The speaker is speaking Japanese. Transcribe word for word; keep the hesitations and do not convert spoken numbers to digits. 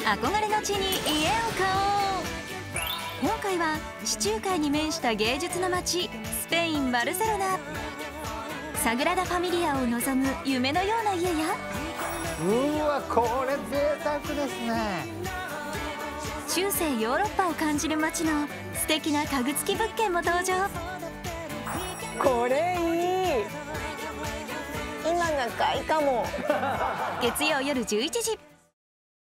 憧れの地に家を買おう。今回は地中海に面した芸術の街、スペイン・バルセロナ。サグラダ・ファミリアを望む夢のような家や、 うわ、これ贅沢ですね。 中世ヨーロッパを感じる街の素敵な家具付き物件も登場。 これいい。今が買いかも。 月曜夜じゅういちじ。